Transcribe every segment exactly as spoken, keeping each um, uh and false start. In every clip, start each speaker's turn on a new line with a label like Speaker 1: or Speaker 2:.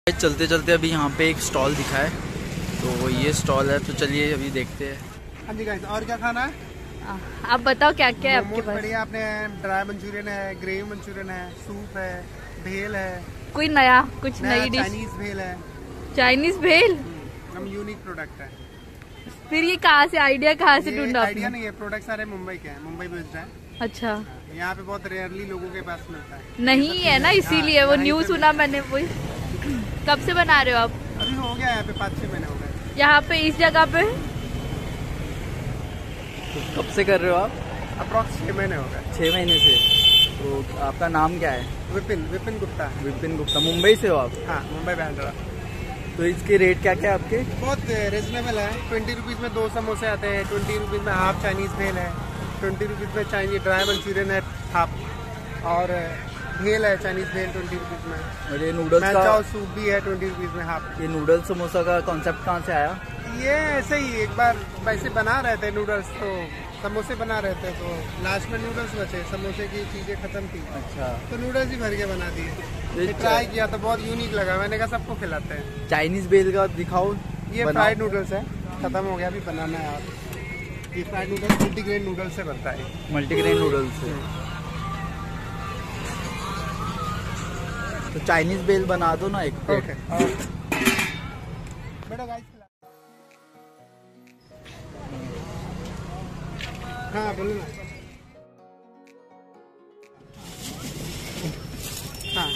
Speaker 1: चलते चलते अभी यहाँ पे एक स्टॉल दिखा है, तो ये स्टॉल है, तो चलिए अभी देखते हैं।
Speaker 2: हाँ जी गाइस, और क्या खाना है
Speaker 3: आप बताओ क्या क्या है आपके पास?
Speaker 2: बढ़िया, आपने ड्राई मंचूरियन है, ग्रेवी मंचूरियन है, सूप है, भेल है,
Speaker 3: कोई नया कुछ नई डिश?
Speaker 2: चाइनीज भेल है।
Speaker 3: चाइनीज भेल
Speaker 2: हम यूनिक प्रोडक्ट है।
Speaker 3: फिर ये कहाँ से आइडिया कहाँ से ढूंढा?
Speaker 2: आइडिया नहीं है, प्रोडक्ट सारे मुंबई के हैं, मुंबई बेस्ड है।
Speaker 3: अच्छा,
Speaker 2: यहाँ पे बहुत रेयरली लोगों के पास मिलता है।
Speaker 3: नहीं है ना, इसीलिए वो न्यूज सुना मैंने। वही कब से बना रहे हो आप?
Speaker 2: अभी हो गया यहाँ पे पाँच छह महीने हो गए।
Speaker 3: यहाँ पे इस जगह पे
Speaker 1: कब से कर रहे हो आप?
Speaker 2: अप्रॉक्स छह महीने हो गए।
Speaker 1: छः महीने से। तो आपका नाम क्या है?
Speaker 2: विपिन विपिन गुप्ता।
Speaker 1: विपिन गुप्ता। मुंबई से हो आप?
Speaker 2: हाँ, मुंबई बैंड्रा।
Speaker 1: तो इसके रेट क्या क्या है आपके?
Speaker 2: बहुत रिजनेबल है। ट्वेंटी रुपीज़ में दो समोसे आते हैं, ट्वेंटी रुपीज़ में हाफ चाइनीज भेल है, ट्वेंटी रुपीज़ में चाइनीज ड्राई मंचूरियन है हाफ, और भेल है चाइनीज भेल ट्वेंटी रुपीज़ में।
Speaker 1: और ये नूडल्स का
Speaker 2: सूप भी है ट्वेंटी रुपीज़ में हाफ।
Speaker 1: ये नूडल्स समोसा का कॉन्सेप्ट कहाँ से आया?
Speaker 2: ये ऐसे ही एक बार वैसे बना रहे थे नूडल्स, तो समोसे बना रहे थे, तो लास्ट में नूडल्स बचे, समोसे की चीजें खत्म थी।
Speaker 1: अच्छा, तो
Speaker 2: नूडल्स ही भर के बना दिए। ट्राई किया तो बहुत यूनिक लगा, मैंने कहा सबको खिलाते हैं।
Speaker 1: चाइनीज भेल का दिखाओ।
Speaker 2: ये फ्राइड नूडल्स है, खत्म हो गया, अभी बनाना है। आप ये फ्राइड नूडल्स मल्टीग्रेन नूडल्स से बनता है।
Speaker 1: मल्टीग्रेन नूडल्स से। तो चाइनीज भेल बना दो ना एक प्लेट।
Speaker 2: बेटा गाइस, हाँ बोलो ना। हाँ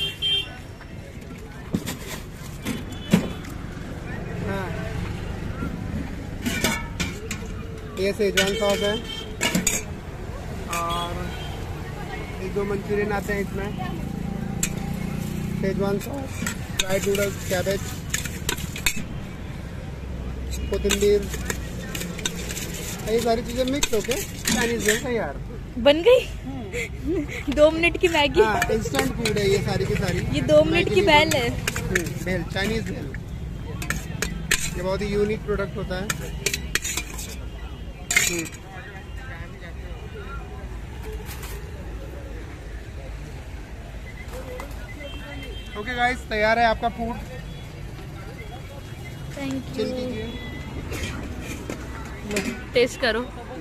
Speaker 2: हाँ, ये सेजवान सॉस है, और ये दो मंचूरियन आते हैं इसमें, Schezwan sauce, fried noodles, cabbage, कोथिंबीर, ये सारी चीजें मिक्स होके चाइनीज भेल तैयार
Speaker 3: बन गई। दो मिनट की मैगी।
Speaker 2: हाँ, इंस्टेंट फूड है ये सारी की सारी।
Speaker 3: ये दो मिनट की भेल है।
Speaker 2: भेल, चाइनीज भेल। ये बहुत ही यूनिक प्रोडक्ट होता है। ओके गाइस, तैयार है आपका फूड।
Speaker 3: Thank
Speaker 2: chill
Speaker 3: you.
Speaker 2: कीजिए।
Speaker 3: टेस्ट करो।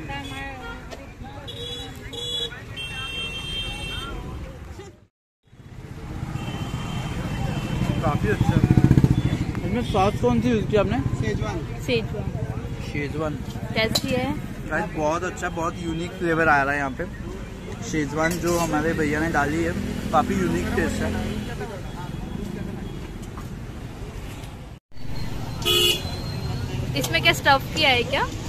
Speaker 1: काफी अच्छा। इसमें सॉस कौन सी यूज की आपने?
Speaker 2: सेजवान।
Speaker 3: सेजवान।
Speaker 1: शेजवान
Speaker 3: कैसी है?
Speaker 1: गाइस बहुत अच्छा, बहुत यूनिक फ्लेवर आ रहा है यहाँ पे। शेजवान जो हमारे भैया ने डाली है, काफी यूनिक टेस्ट है।
Speaker 3: इसमें क्या स्टफ किया है क्या?